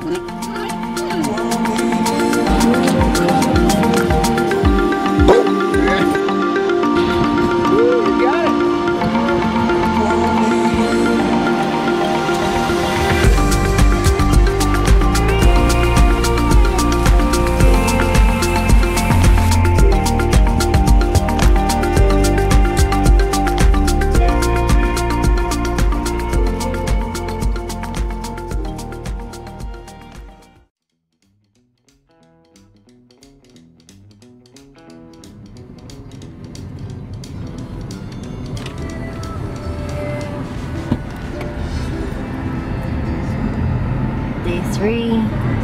Three.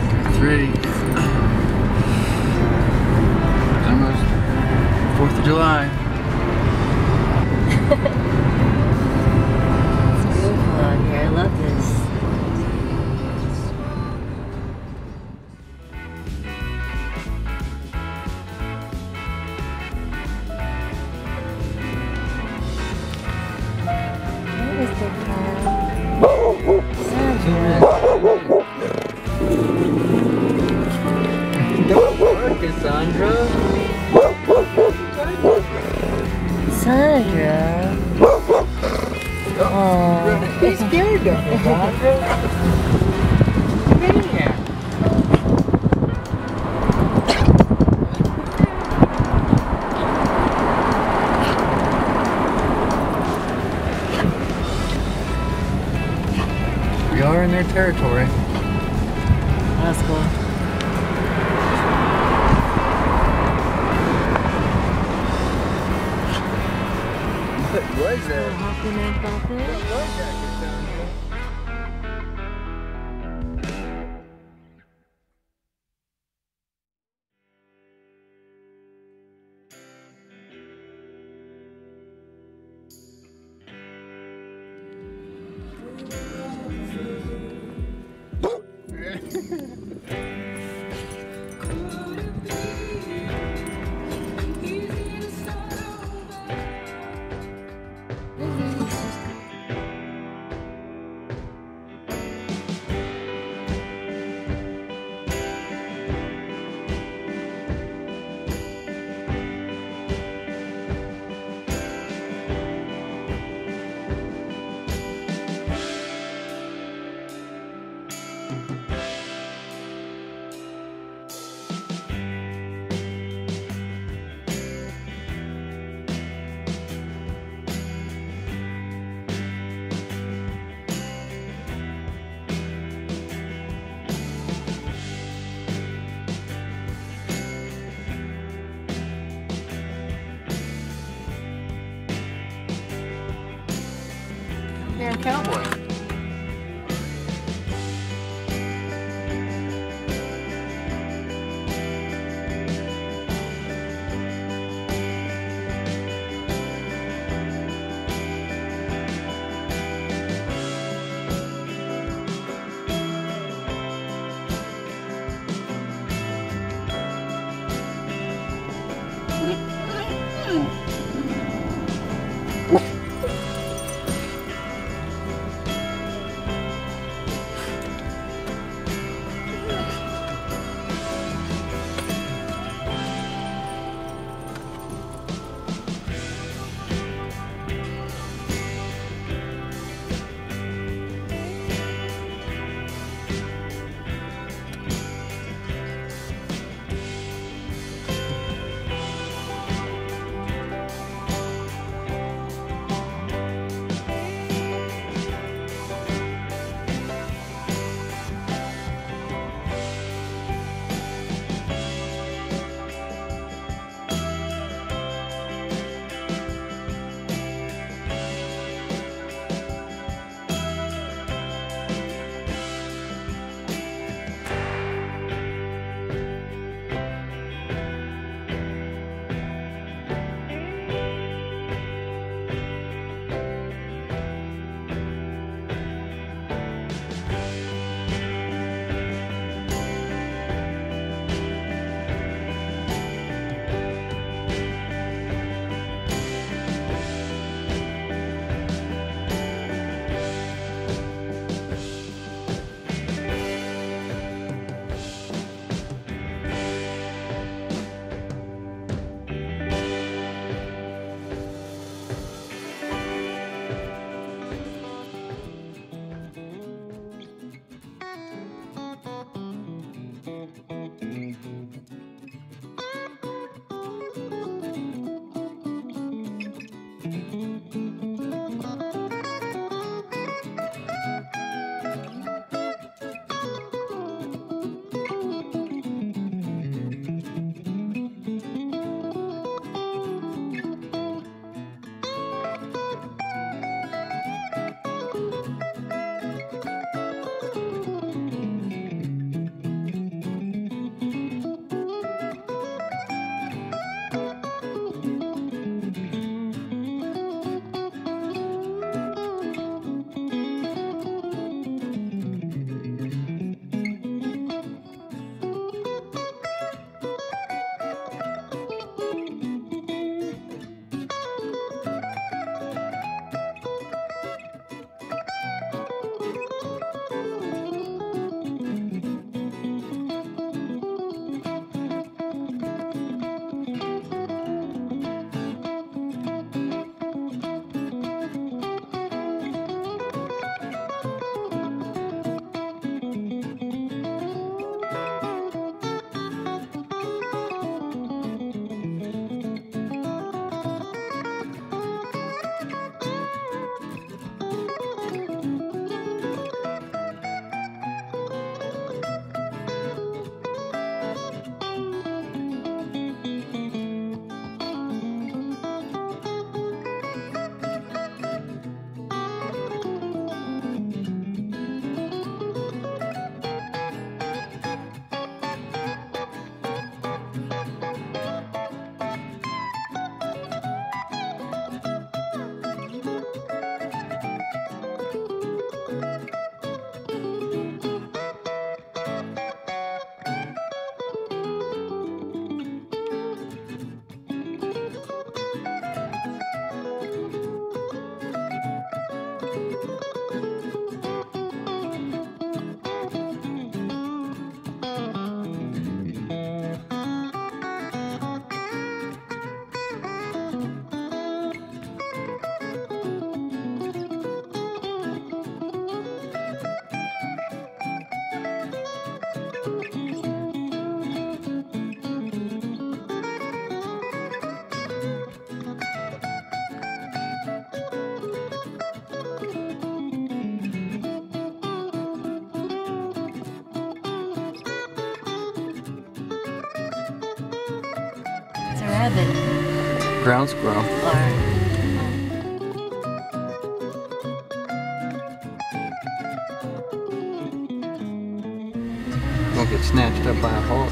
Almost 4th of July. It's beautiful out here. I love this. Hey, Mr. Cow. Don't work, Cassandra. Cassandra. Oh. Be scared of Cassandra. Come in here. We are in their territory. That's cool. What was that? Hopping and popping. What was that, Cassandra? Damn cowboy. rabbit. Ground squirrel. Or Won't get snatched up by a hawk.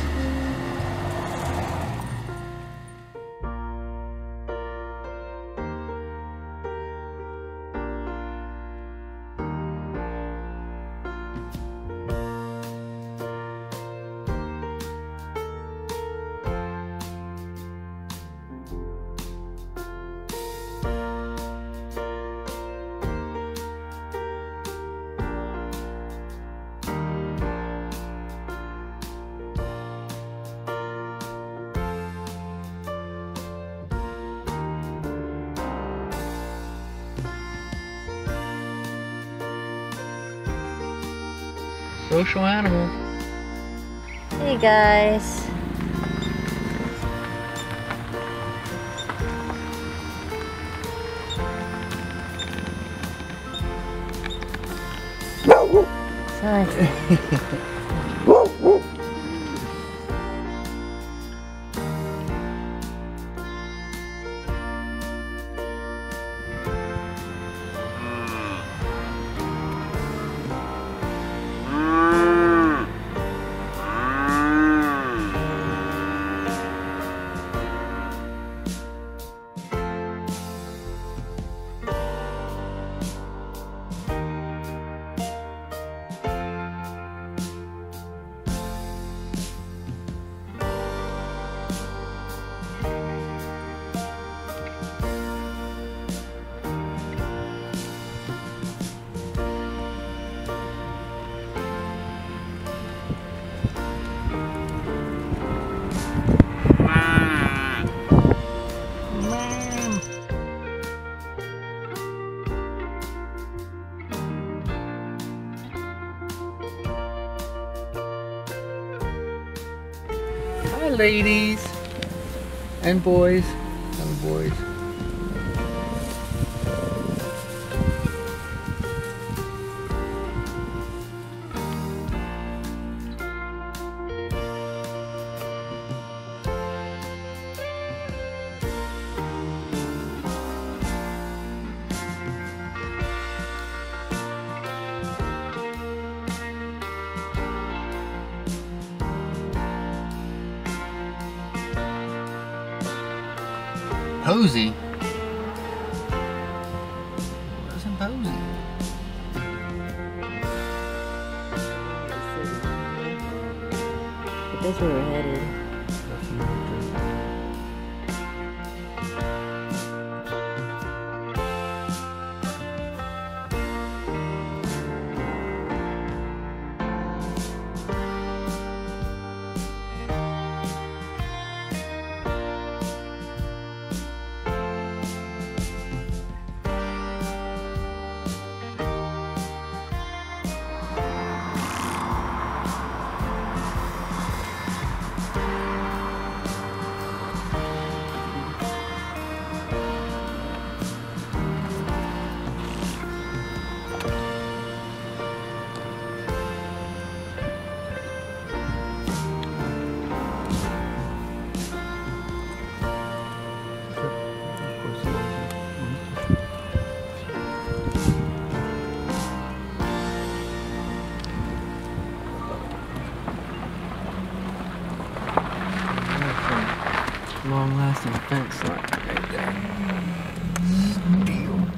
Social animal. hey guys. Sorry. Hi, ladies and boys. Hello, boys. Posy? Wasn't Posy? But that's where we're headed. Long-lasting fence line right there. Deal.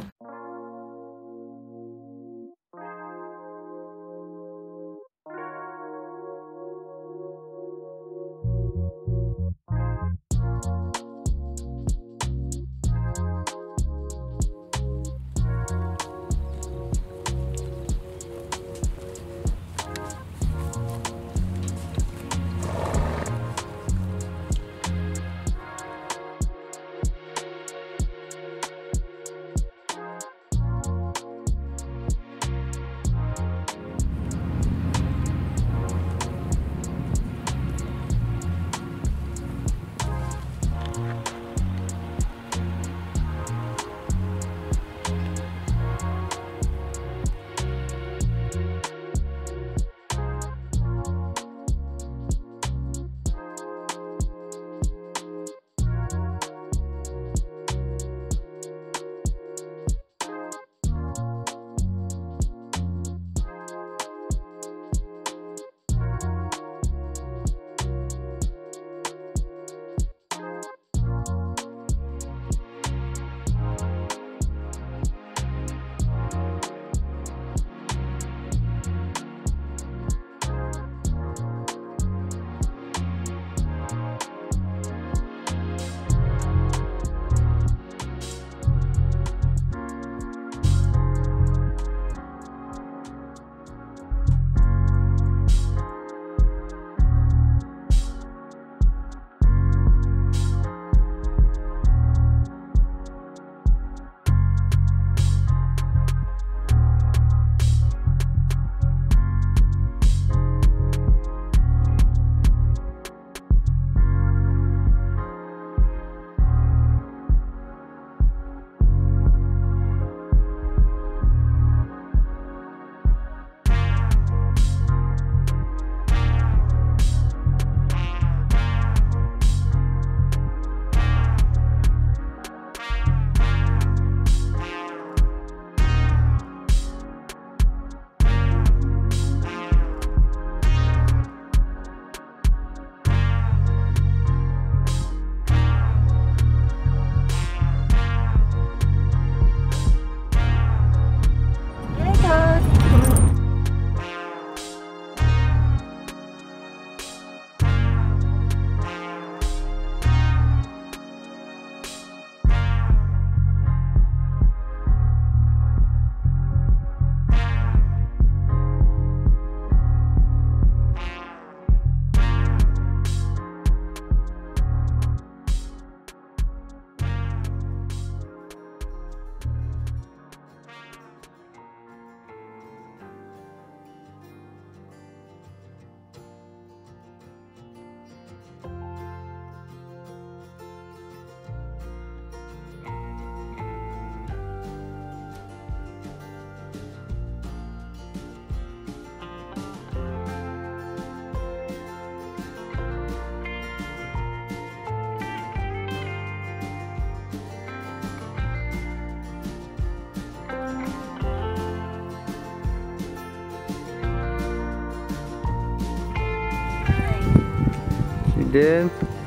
She did?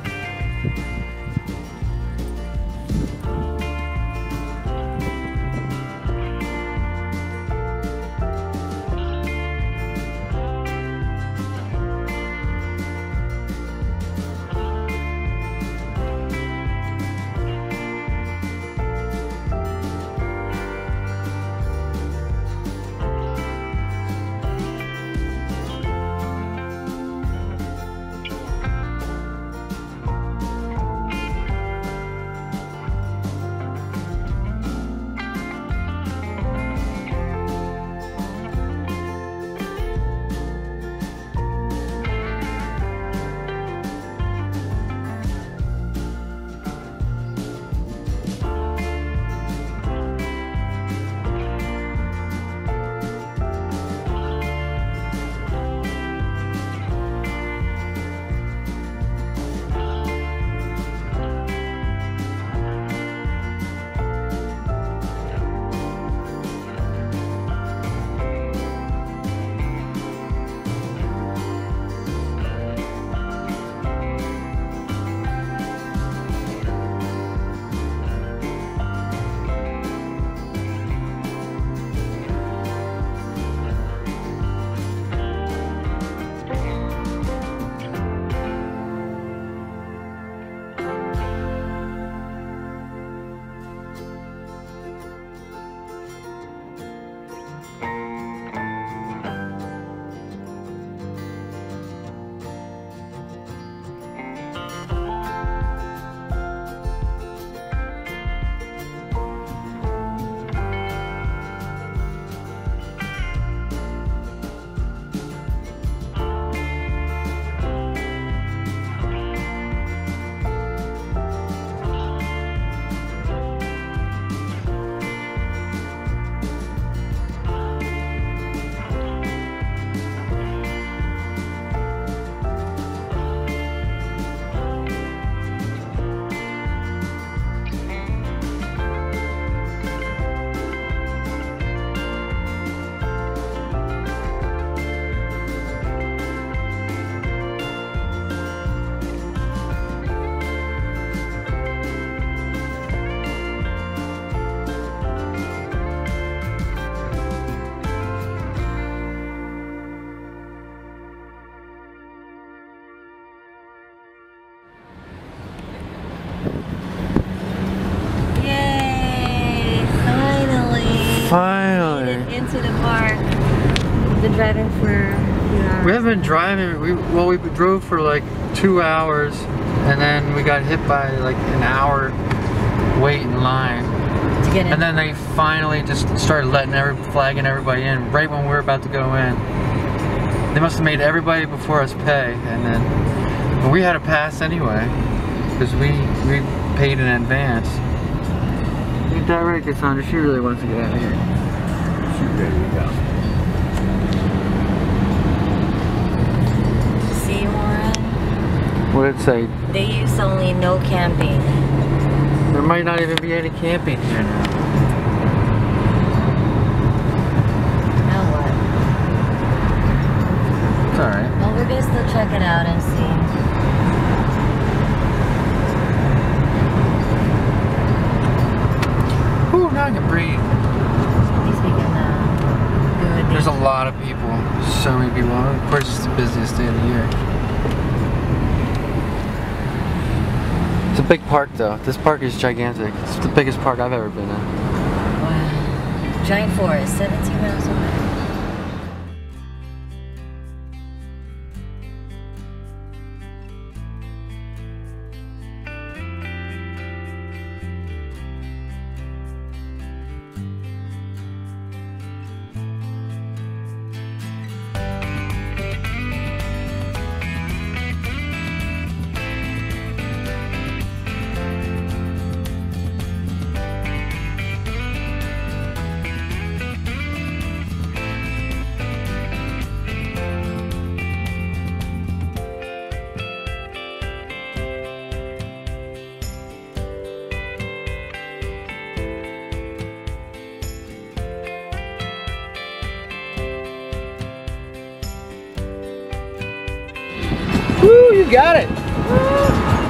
Finally. Into the park. We've been driving for a few hours. We haven't been driving. We drove for like 2 hours, and then we got hit by like an hour wait in line. To get in. And then they finally just started flagging everybody in right when we were about to go in. They must have made everybody before us pay, and then we had a pass anyway because we paid in advance. Ain't that right, Cassandra? She really wants to get out of here. She's ready to go. See, Warren? What did it say? They use only no camping. There might not even be any camping here now. Now what? It's alright. Well, we're gonna still check it out and see. Ooh, now I can breathe. At least we can do it. There's a lot of people. So many people. Of course, it's the busiest day of the year. It's a big park though. This park is gigantic. It's the biggest park I've ever been in. Wow. Giant forest, 17 miles away. got it.